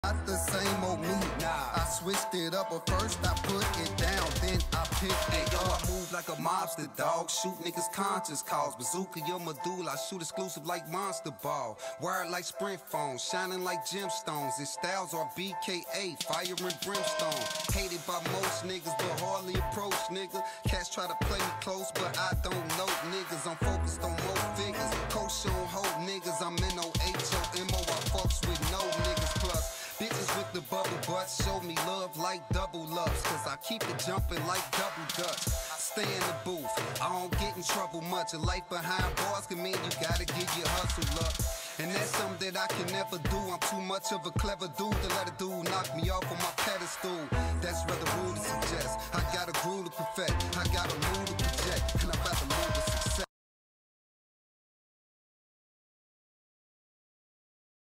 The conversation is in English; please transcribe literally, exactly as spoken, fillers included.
Not the same old me. Nah, I switched it up, but first I put it down, then I picked it yo, up. I move like a mobster, dog. Shoot niggas conscious calls. Bazooka, your medulla. I shoot exclusive like Monster Ball. Wired like Sprint phones, shining like gemstones. His styles are B K A, fire and brimstone. Hated by most niggas, but hardly approach, nigga. Cats try to play me close, but I don't know niggas. I'm focused on more figures. Coach on hold niggas. I'm N O H O M O. I fucks with no niggas plus. Bitches with the bubble butts show me love like double loves, cause I keep it jumping like double dutch. Stay in the booth, I don't get in trouble much. A life behind bars can mean you gotta give your hustle up. And that's something that I can never do. I'm too much of a clever dude to let a dude knock me off on my pedestal. That's rather rude to suggest. I got a groove to perfect, I got a mood to project, and I'm about to move